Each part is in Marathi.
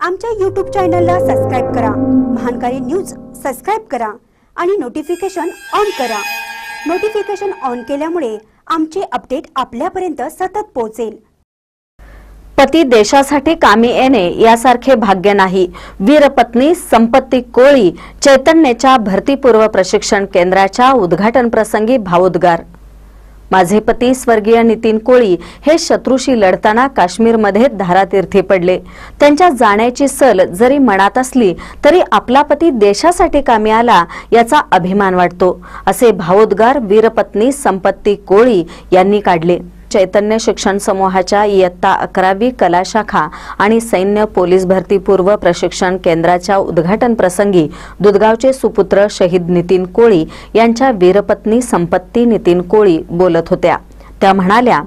आमच्या YouTube चॅनलला सबस्क्राइब करा, महानकारी न्यूज सबस्क्राइब करा आणि नोटिफिकेशन ऑन करा। नोटिफिकेशन ऑन केल्यामुळे आमचे अपडेट आपल्यापर्यंत सतत पोहोचेल। पती देशासाठी कामी येणे यासारखे भाग्य नाही। वीरपत्नी संपत्ती कोळी चैतन्याच्या भरतीपूर्व प्रशिक्षण केंद्राच्या उद्घाटन प्रसंगी भावोद्गार। माझे पती स्वर्गीय नितीन कोळी हे शत्रूशी लढताना काश्मीरमध्ये धारातीर्थी पडले। त्यांच्या जाण्याची सल जरी मनात असली तरी आपला पती देशासाठी कामी आला याचा अभिमान वाटतो, असे भावोद्गार वीरपत्नी संपत्ती कोळी यांनी काढले। चैतन्य शिक्षण समूहाच्या इयत्ता 11वी कला शाखा आणि सैन्य पोलीस भरतीपूर्व प्रशिक्षण केंद्राच्या उद्घाटन प्रसंगी दुधगावचे सुपुत्र शहीद नितीन कोळी यांच्या वीरपत्नी संपत्ती नितीन कोळी बोलत होत्या। त्या म्हणाल्या,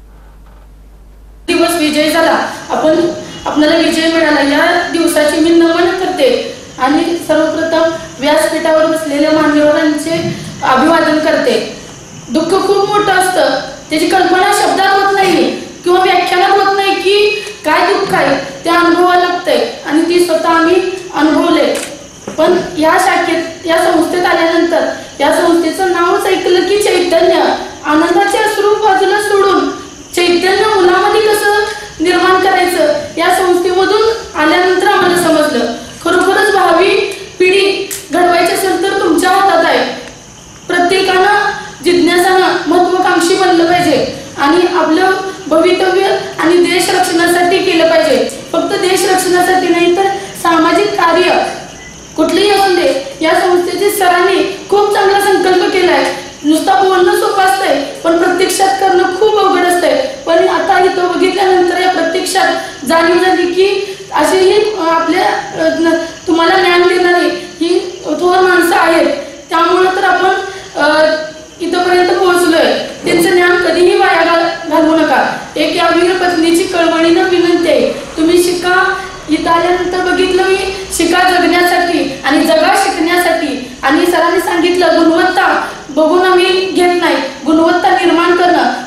दिवस विजय झाला, आपल्याला विजय मिळाला, या दिवसाची मी नमन करते आणि सर्वप्रथम व्यासपीठावर बसलेल्या मान्यवरांचे अभिवादन करते। दुःख खूप मोठं असतं, त्याची कल्पना शब्दात होत नाही किंवा व्याख्यानात होत नाही की काय दुःख आहे, ते अनुभवायला लागतंय आणि ती स्वतः आम्ही अनुभवले। पण या शाखेत या संस्थेत आल्यानंतर या संस्थेचं नावच ऐकलं की चैतन्य, आनंदाचे अश्रू बाजूला सोडून चैतन्य मुलामध्ये कसं निर्माण करायचं या संस्थेमधून आल्यानंतर आम्हाला समजलं। खरोखरच भावी पिढी घडवायची असेल तर तुमच्या हातात आहे। प्रत्येकानं जिज्ञासानं महत्वाकांक्षी बनलं पाहिजे आणि आपलं भवितव्य आणि देश रक्षणासाठी केलं पाहिजे। फक्त देश रक्षणासाठी नाही तर सामाजिक कार्य कुठलेही असू दे। या संस्थेचे सरांनी खूप चांगला संकल्प केलाय। नुसता बोलणं सोपं असतंय पण प्रत्यक्षात करणं खूप अवघड असतंय। पण आता इथं बघितल्यानंतर या प्रत्यक्षात जाणीव झाली की अशीही आपल्या तुम्हाला ज्ञान देणारी ही थोर माणसं आहेत। त्यामुळे तर आपण इथपर्यंत पोहोचलोय। त्यांचं ज्ञान कधीही वाया घालवू नका। एक या वीरपत्नीची कळवळीनं विनंती आहे, तुम्ही शिका। इथं आल्यानंतर बघितलं मी शिका जगण्यासाठी आणि जगा शिकण्यासाठी। आणि सरांनी सांगितलं गुणवत्ता बघून आम्ही घेत नाही, गुणवत्ता निर्माण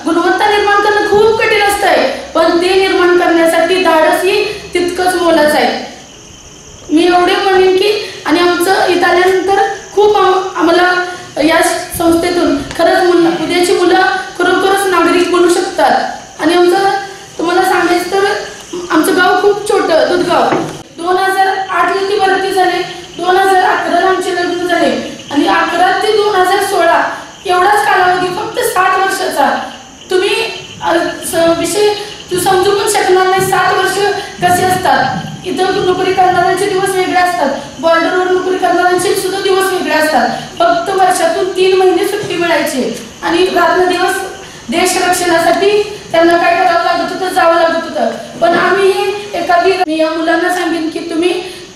करणं खूप कठीण असतंय, पण ते निर्माण करण्यासाठी धाडसही तितकंच मोलाचं आहे। मी एवढे म्हणेन की आणि आमचं इथं आल्यानंतर खूप आम्हाला या संस्थेतून खरंच उद्याची मुलं खरोखरच नागरिक बनू शकतात। आणि आमचं तुम्हाला सांगायचं तर आमचं गाव खूप छोटं दुधगाव। 2008ला ती भरती झाली, 2011ला आमचे लग्न झाले आणि 11 ते 2016 एवढाच कालावधी, फक्त 7 वर्षाचा। तुम्ही विषय समजू पण शकणार नाही 7 वर्ष कसे असतात। इथं नोकरी करणाऱ्यांचे दिवस वेगळे असतात, बॉर्डरवर नोकरी करणाऱ्यांचे सुद्धा दिवस वेगळे असतात। फक्त वर्षातून 3 महिने सुट्टी मिळायची आणि रात्र दिवस देश रक्षणासाठी त्यांना काय करावं लागत होतं, जावं लागत होतं। पण मी या मुलांना सांगेन की तुम्ही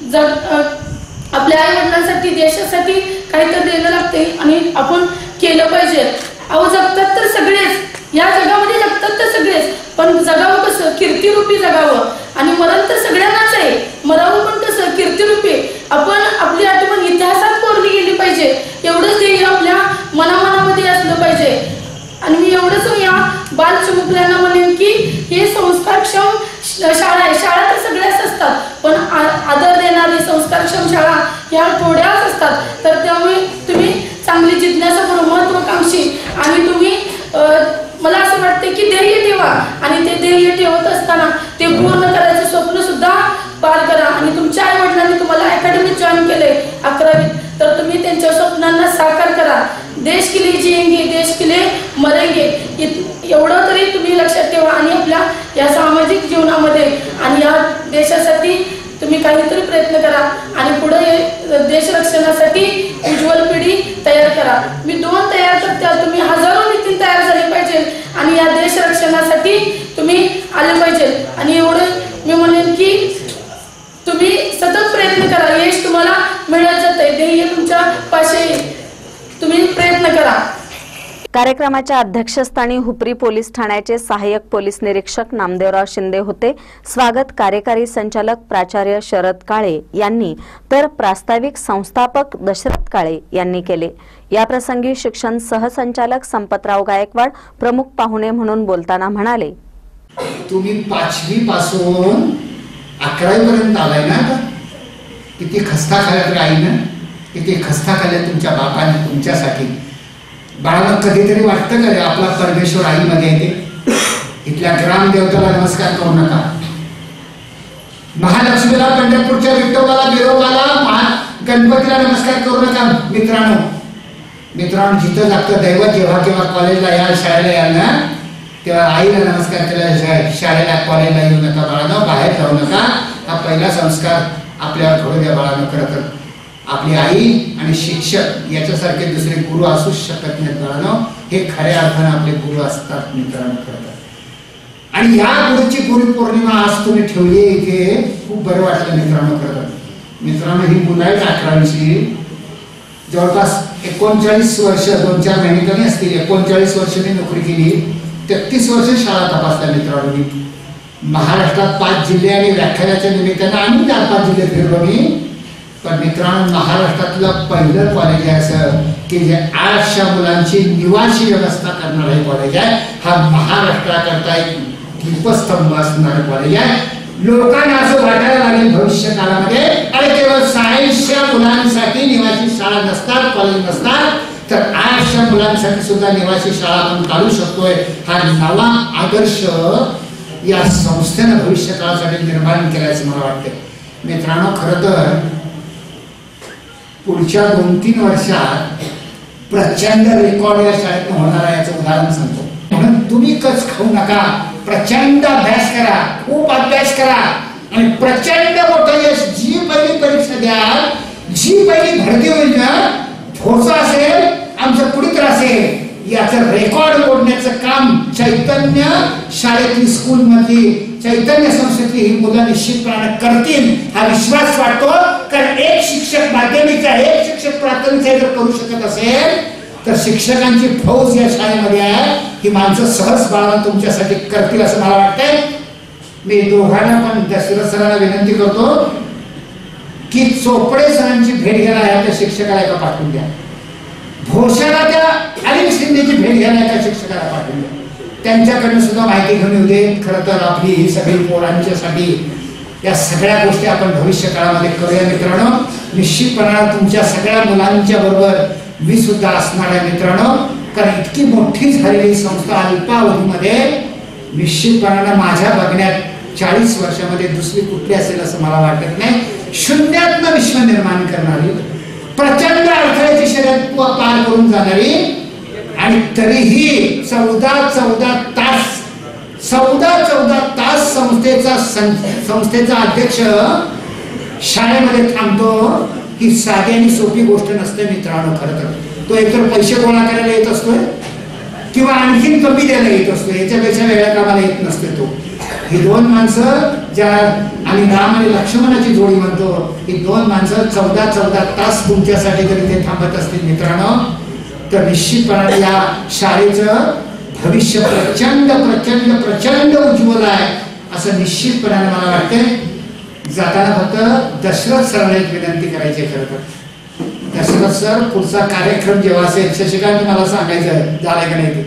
आपल्या आई वडिलांसाठी देशासाठी काहीतरी द्यायला लागते आणि आपण केलं पाहिजे। अहो जगतात तर सगळेच, या जगामध्ये जगतात तर सगळेच, पण जगावं कसं, कीर्तिरूपी जगावं। आणि मरण तर सगळ्यांनाच आहे, मरावं पण कसं, कीर्तिरूपी। आपण आपली आठवण इतिहासात कोरली गेली पाहिजे, एवढंच ध्येय आपल्या मनामध्ये असलं पाहिजे। आणि मी एवढंच या बालचिमुकल्यांना म्हणेन की हे संस्कारक्षम शाळा आहे। शाळा तर सगळ्याच असतात, पण आदर देणारी संस्कारक्षम शाळा ह्या थोड्याच असतात। तर त्यामुळे तुम्ही चांगली जिज्ञासा करून महत्वाकांक्षी आणि तुम्ही मला असं वाटतं की ध्येय ठेवा आणि ते ध्येय ठेवत असताना ते पूर्ण करायचं स्वप्न सुद्धा पार करा। आणि तुमच्या आई वडिलांनी तुम्हाला अकॅडमीत जॉईन केलंय 11वीत, तर तुम्ही त्यांच्या स्वप्नांना साकार करा। देश के लिए जिएंगे, देश के लिए मरेंगे, एवढं तरी तुम्ही लक्षात ठेवा। आणि आपल्या या सामाजिक जीवनामध्ये आणि या देशासाठी तुम्ही काहीतरी प्रयत्न करा आणि पुढे देश रक्षणासाठी उज्ज्वल पिढी तयार करा। मी 2 तयार करते, तुम्ही हजारो नितीन तयार झाले पाहिजे आणि या देश रक्षणासाठी तुम्ही आले पाहिजे। आणि एवढं मी म्हणेन की तुम्ही सतत प्रयत्न करा, यश तुम्हाला मिळत जाते, ध्येय तुमच्या पाशी, तुम्ही प्रयत्न करा। कार्यक्रमाच्या अध्यक्षस्थानी हुपरी पोलीस ठाण्याचे सहाय्यक पोलीस निरीक्षक नामदेवराव शिंदे होते। स्वागत कार्यकारी संचालक प्राचार्य शरद काळे यांनी तर प्रास्ताविक संस्थापक दशरथ काळे यांनी केले। या प्रसंगी शिक्षण सहसंचालक संपतराव गायकवाड प्रमुख पाहुणे म्हणून बोलताना म्हणाले, तुम्ही 5वी पासून 11वी पर्यंत आलाय ना आता. किती खस्ता खाल्ल्या तर आईनं, किती खस्ता खाल्ल्या तुमच्या बापाने तुमच्यासाठी. बाळाला कधीतरी वाटतं का रे आपला परमेश्वर आईमध्ये येते. इथल्या ग्रामदेवताला नमस्कार करू नका, महालक्ष्मीला, पंढरपूरच्या विठोबाला, बिरोबाला, गणपतीला नमस्कार करू नका. मित्रांनो जिथं लागतं दैवत, जेव्हा केव्हा कॉलेजला याल, शाळेला याल ना, तेव्हा आईला नमस्कार केला. शाळेला कॉलेजला येऊ नका बाळानं, बाहेर जाऊ नका. हा पहिला संस्कार आपल्यावर घडू द्या बाळानं. खरं तर आपली आई आणि शिक्षक याच्यासारखे दुसरे गुरु असूच शकत नाहीत बाळानो. हे खऱ्या अर्थानं आपले गुरु असतात मित्रांनो खरं तर. आणि या गुरुची गुरुपौर्णिमा आज तुम्ही ठेवली इथे, खूप बरं वाटलं मित्रांनो खरं तर. मित्रांनो ही मुलं आहेत 11वीची, जवळपास 39 वर्ष, 2-4 महिने कमी असतील, 39 वर्ष मी नोकरी केली, 33 वर्ष शाळा तपासल्या मित्रांनो मी. महाराष्ट्रात 5 जिल्हे आणि व्याख्यानाच्या निमित्तानं आम्ही 4-5 जिल्हे फिरलो मी. पण मित्रांनो महाराष्ट्रातलं पहिलं कॉलेज आहे असं की जे 800 मुलांची निवासी व्यवस्था करणारं हे कॉलेज आहे. हा महाराष्ट्राकरता एक दीपस्तंभ असणारं कॉलेज आहे. लोकांना असं वाटायला लागेल भविष्य काळामध्ये अरे केवळ 600 मुलांसाठी निवासी शाळा नसतात, कॉलेज नसतात, तर 800 मुलांसाठी सुद्धा निवासी शाळा आपण काढू शकतोय. हा नवा आदर्श या संस्थेनं भविष्य काळासाठी निर्माण केल्याचं मला वाटतं मित्रांनो. खरं तर पुढच्या 2-3 वर्षात प्रचंड रेकॉर्ड या शाळेत होणार आहे याचं उदाहरण सांगतो. म्हणून तुम्ही कच खाऊ नका, प्रचंड अभ्यास करा, खूप अभ्यास करा आणि प्रचंड मोठं यश. जी पहिली परीक्षा द्याल, जी पहिली भरती होईल ना, ठोसा असेल, आमचं कुठीतर असेल, याचं रेकॉर्ड ओढण्याचं काम चैतन्य शाळेतली, स्कूल मधली, चैतन्य संस्थेतली ही मुलं निश्चितपणे करतील हा विश्वास वाटतो. कारण एक शिक्षक माध्यमिकचा, एक शिक्षक प्राथमिकचा जर करू शकत असेल तर शिक्षकांची फौज या शाळेमध्ये आहे. ही माणसं सहज बाळानं तुमच्यासाठी करतील असं मला वाटतंय. मी दोघांना पण दशरथ सरांना विनंती करतो की चोपडे सरांची भेट घ्यायला त्या शिक्षकाला एका पाठवून द्या. भोशाला त्या अनिल शिंदेची भेट घ्यायला एका शिक्षकाला पाठवून द्या. त्यांच्याकडनं सुद्धा माहिती घेऊन येऊ दे. खरं तर आपली ही सगळी पोरांच्यासाठी या सगळ्या गोष्टी आपण भविष्य काळामध्ये करूया मित्रांनो. निश्चितपणानं तुमच्या सगळ्या मुलांच्या बरोबर मी सुद्धा असणार आहे मित्रांनो. कारण इतकी मोठी झालेली संस्था अल्पावधीमध्ये निश्चितपणानं माझ्या बघण्यात 40 वर्षामध्ये दुसरी कुठली असेल असं मला वाटत नाही. शून्यातनं विश्व निर्माण करणारी, प्रचंड अडथळ्याची शर्यत पार करून जाणारी आणि तरीही 14 तास संस्थेचा अध्यक्ष शाळेमध्ये थांबतो. ही साधी आणि सोपी गोष्ट नसते मित्रांनो. खरं तर तो एकतर पैसे गोळा करायला येत असतोय किंवा आणखीन कमी द्यायला येत असतो, याच्यापेक्षा वेगळ्या कामाला येत नसते तो. ही 2 माणसं ज्या आम्ही राम आणि लक्ष्मणाची जोडी म्हणतो, ही 2 माणसं 14 तास तुमच्यासाठी जर इथे थांबत असतील मित्रांनो, तर निश्चितपणे या शाळेचं भविष्य प्रचंड प्रचंड प्रचंड उज्ज्वल आहे असं निश्चितपणाने मला वाटतंय. जाताना फक्त दशरथ सरांना एक विनंती करायची. खरं तर दशरथ सर पुढचा कार्यक्रम जेव्हा असेल, शशिकांत मला सांगायचं झालंय का नाही ते.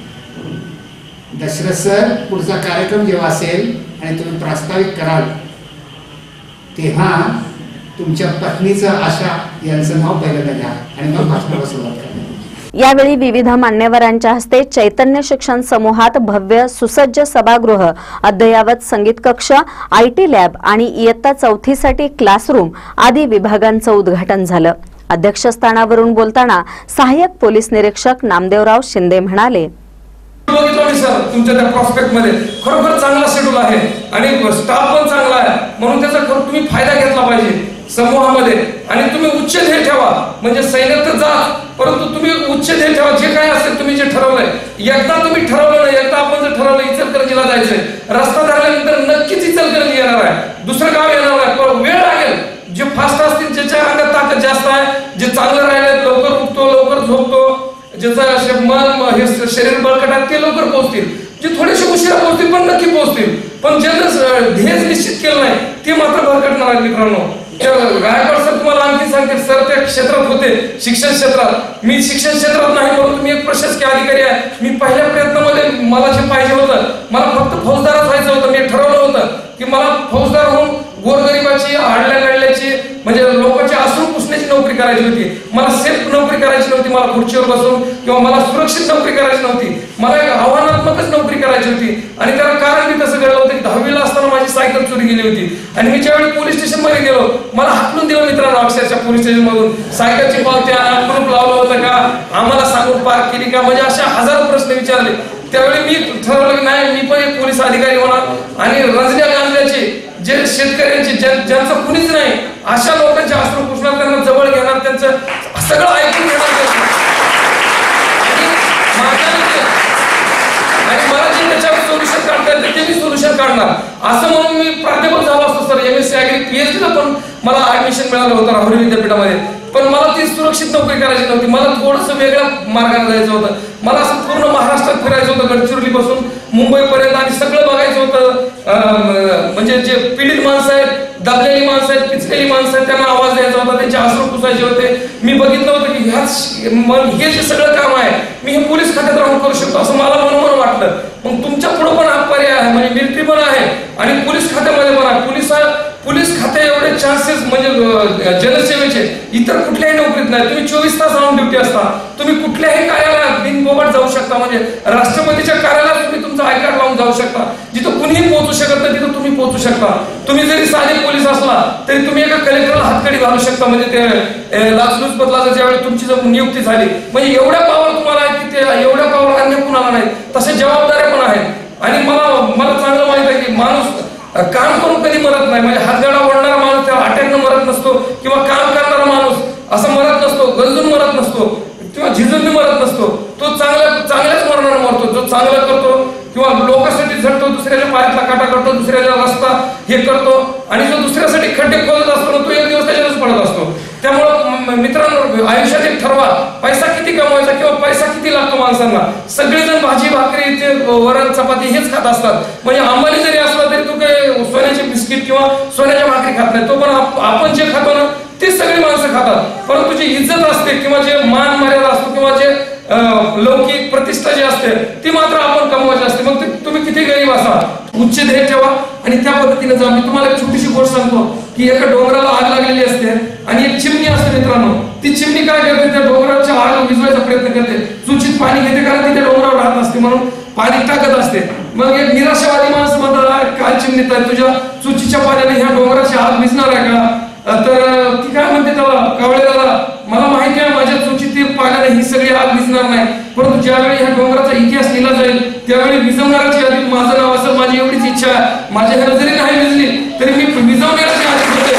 दशरथ सर पुढचा कार्यक्रम जेव्हा असेल आणि तुम्ही प्रास्ताविक कराल तेव्हा तुमच्या पत्नीचं आशा यांचं नाव पहिल्यांदा घ्या आणि मग भाषणाला सुरुवात करा. यावेळी विविध मान्यवरांच्या हस्ते चैतन्य शिक्षण समूहात भव्य सुसज्ज सभागृह, अद्ययावत संगीत कक्ष, IT लॅब आणि इयत्ता 4थी साठी क्लासरूम आदी विभागांचं उद्घाटन झालं. अध्यक्षस्थानावरून बोलताना सहाय्यक पोलीस निरीक्षक नामदेवराव शिंदे म्हणाले, सर तुमच्या त्या प्रॉस्पेक्ट मध्ये खरोखर चांगला शेड्यूल आहे आणि स्टाफ पण चांगला आहे, म्हणून त्याचा तुम्ही फायदा घेतला पाहिजे समूहामध्ये. आणि तुम्ही उच्च ध्येय ठेवा, म्हणजे सैन्यात तर जा परंतु तुम्ही उच्च ध्येय ठेवा. जे काय असेल तुम्ही जे ठरवलंय, एकदा तुम्ही ठरवलं नाही, एकदा आपण जर ठरवलं इचलकरंजीला जायचंय, रस्ता धरल्यानंतर नक्कीच इचलकरंजी येणार आहे, दुसरं गाव येणार आहे. पण वेळ लागेल. जे फास्ट असतील, ज्याच्या अंगात ताकद जास्त आहे, जे चांगलं राहिले, लवकर उठतो, लवकर झोपतो, ज्याचं मन हे शरीर बळकट आहे ते लवकर पोहोचतील. जे थोडेसे उशिरा पोहोचतील पण नक्की पोहोचतील. पण ज्यांना ध्येय निश्चित केलं नाही ते मात्र भरकटणार आहेत मित्रांनो. गायकवाड सर तुम्हाला आणखी सांगते, सर त्या क्षेत्रात होते, शिक्षण क्षेत्रात. मी शिक्षण क्षेत्रात नाही, परंतु मी एक प्रशासकीय अधिकारी आहे. मी पहिल्या प्रयत्नामध्ये मला जे पाहिजे होतं, मला फक्त फौजदारच व्हायचं होतं. मी ठरवलं होतं की मला फौजदार होऊन गोरगरिबाची, आडल्या नडल्याची, म्हणजे लोकांची अश्रू पुसण्याची नोकरी करायची होती. मला सेफ नोकरी करायची नव्हती, मला खुर्चीवर बसून किंवा मला सुरक्षित नोकरी करायची नव्हती, मला एक आव्हानात्मकच नोकरी करायची होती. आणि त्याला कारण मी तसं घडलं होतं की 10वीला असताना माझी सायकल चोरी गेली होती आणि मी ज्यावेळी पोलीस स्टेशन मध्ये गेलो, मला हाकलून दिलं मित्रांनो अक्षरशः पोलीस स्टेशन मधून. सायकलची पावती आणा, ग्रुप लावलं होतं का, आम्हाला सांगून पार्क केली का, म्हणजे अशा हजारो प्रश्न विचारले. त्यावेळी मी ठरवलं की नाही, मी पण एक पोलीस अधिकारी होणार आणि रंजन्या गांधीचे जे शेतकऱ्यांचे ज्यांचं कुणीच नाही अशा लोकांचे अश्रू पुसणार, त्यांना जवळ घेणार, त्यांचं सगळं ऐकून घेणार. आणि मला जे त्याच्यावर सोल्युशन काढता येतं ते मी सोल्युशन काढणार असं म्हणून मी प्राध्यापक झालो असतो सर. MSc ऍग्री PhD ला पण मला ऍडमिशन मिळालं होतं राहुरी विद्यापीठामध्ये. पण मला ती सुरक्षित नोकरी करायची नव्हती, मला थोडंसं वेगळ्या मार्गाने जायचं होतं. मला असं पूर्ण महाराष्ट्रात फिरायचं होतं, गडचिरोली पासून मुंबईपर्यंत, आणि सगळं बघायचं होतं. म्हणजे जे पीडित माणसं आहेत, दबलेली माणसं आहेत, पिचलेली माणसं आहेत, त्यांना आवाज द्यायचा होता, त्यांचे अश्रू पुसायचे होते. मी बघितलं होतं की हे जे सगळं काम आहे मी हे पोलीस खात्यात राहून करू शकतो असं मला मनोमन वाटलं. मग तुमच्या पुढे पण हा पर्याय आहे, म्हणजे मिलिटरी पण आहे आणि पोलीस खात्यामध्ये पण आहे. पोलीस खाते एवढे चान्सेस म्हणजे जनसेवेचे इतर कुठल्याही नोकरीत नाही. तुम्ही 24 तास ऑन ड्युटी असता, तुम्ही कुठल्याही कार्यालयात बिनबोबट जाऊ शकता, म्हणजे राष्ट्रपतीच्या कार्यालयात तुम्ही तुमचं आय कार्ड लावून जाऊ शकता. जिथं कुणीही पोहोचू शकत नाही तिथं तुम्ही पोहोचू शकता. तुम्ही जरी साधे पोलीस असला तरी तुम्ही एका कलेक्टरला हातकडी घालू शकता, म्हणजे ते लाचलूच बदलाचं ज्यावेळी तुमची जर नियुक्ती झाली, म्हणजे एवढ्या पावर तुम्हाला आहे की ते एवढ्या पावर अन्य कुणाला नाही. तसे जबाबदाऱ्या पण आहेत. आणि मला चांगलं माहित आहे की माणूस काम करून कधी मरत नाही, म्हणजे हातगाडा ओढणारा माणूस त्या अटॅकनं मरत नसतो, किंवा काम करणारा माणूस असं मरत नसतो, गंजून मरत नसतो किंवा झिजून मरत नसतो. तो चांगल्याच मरणारा मरतो, जो चांगला करतो किंवा लोकांसाठी झटतो, दुसऱ्याच्या पायातला काटा करतो, दुसऱ्याचा रस्ता हे करतो, आणि जो दुसऱ्यासाठी खड्डे खोदत असतो तो एक दिवस त्याच्यातच पडत असतो. त्यामुळं मित्रांनो, आयुष्यात एक ठरवा, पैसा किती कमवायचा किंवा पैसा किती लागतो माणसांना. सगळेजण भाजी भाकरी ते वरण चपाती हेच खात असतात, म्हणजे अंबानी जरी असला तरी तो काही सोन्याचे बिस्किट किंवा सोन्याच्या भाकरी खात नाही. तो पण आपण जे खातो ना ते सगळी माणसं खातात. परंतु जी इज्जत असते किंवा जे मान मर्यादा असतो किंवा जे लौकिक प्रतिष्ठा जी असते ती मात्र आपण कमवायची असते. मग तुम्ही किती गरीब असा, उच्च ध्येय ठेवा आणि त्या पद्धतीने जा. मी तुम्हाला एक छोटीशी गोष्ट सांगतो की एका डोंगराला आग लागलेली असते आणि एक चिमणी असते मित्रांनो. ती चिमणी काय करते, त्या डोंगराच्या आग विझवायचा प्रयत्न करते, दूषित पाणी घेते, कारण ती त्या डोंगरावर राहत असते म्हणून पाणी टाकत असते. मग एक निराशावादी माणूस म्हणतात, काय चिमणी आहे, तुझ्या चुचीच्या पाण्याने ह्या डोंगराची आग विझणार आहे का? तर ती काय म्हणते त्याला, कावळेदाला, मला माहिती आहे माझ्या चुचीतील पाण्याने ही सगळी आग विझणार नाही, परंतु ज्यावेळी ह्या डोंगराचा इतिहास लिहिला जाईल त्यावेळी विझवणाऱ्याची यादीत माझं नाव असेल. माझी एवढीच इच्छा आहे, माझ्या ह्याला जरी नाही विझली तरी मी विझवण्याची यादीत होते.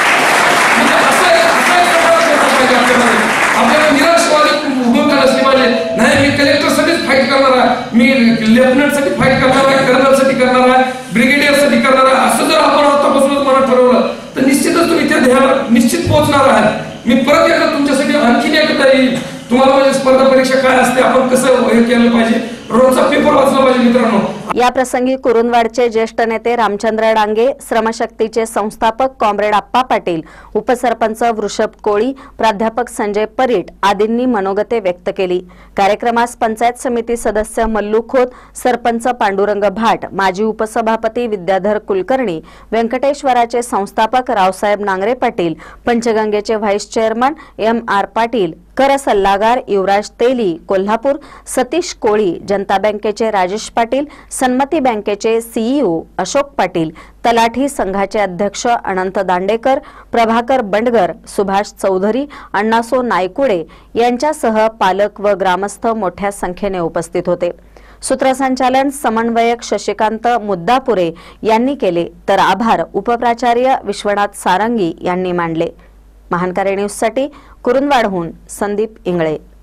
आपल्याला निराशवादी भूमिका नसली पाहिजे. नाही, मी कलेक्टरसाठीच फाईट करणार आहे, मी लेफ्टनंटसाठी फाईट करणार आहे, कर्नलसाठी करणार आहे, ब्रिगेडियरसाठी करणार आहे, असं जर आपण आतापासूनच मला ठरवलं तर निश्चितच तुम्ही त्या ध्येयाला निश्चित पोहोचणार आहात. मी परत एकदा तुमच्यासाठी आणखीन एकदा येईल, तुम्हाला म्हणजे स्पर्धा परीक्षा काय असते, आपण कसं हे केलं पाहिजे, रोजचा पेपर वाचला पाहिजे मित्रांनो. या प्रसंगी कुरुंदवाडचे ज्येष्ठ नेते रामचंद्र डांगे, श्रमशक्तीचे संस्थापक कॉम्रेड आप्पा पाटील, उपसरपंच वृषभ कोळी, प्राध्यापक संजय परीट आदींनी मनोगते व्यक्त केली. कार्यक्रमास पंचायत समिती सदस्य मल्लू खोत, सरपंच पांडुरंग भाट, माजी उपसभापती विद्याधर कुलकर्णी, व्यंकटेश्वराचे संस्थापक रावसाहेब नांगरे पाटील, पंचगंगेचे व्हाईस चेअरमन MR पाटील, कर सल्लागार युवराज तेली कोल्हापूर, सतीश कोळी, जनता बँकेचे राजेश पाटील, सन्मती बँकेचे CEO अशोक पाटील, तलाठी संघाचे अध्यक्ष अनंत दांडेकर, प्रभाकर बंडगर, सुभाष चौधरी, अण्णासो नायकुडे यांच्यासह पालक व ग्रामस्थ मोठ्या संख्येने उपस्थित होते. सूत्रसंचालन समन्वयक शशिकांत मुद्दापुरे यांनी केले, तर आभार उपप्राचार्य विश्वनाथ सारंगी यांनी मानले. महानकारी न्यूजसाठी कुरुंदवाडहून संदीप इंगळे.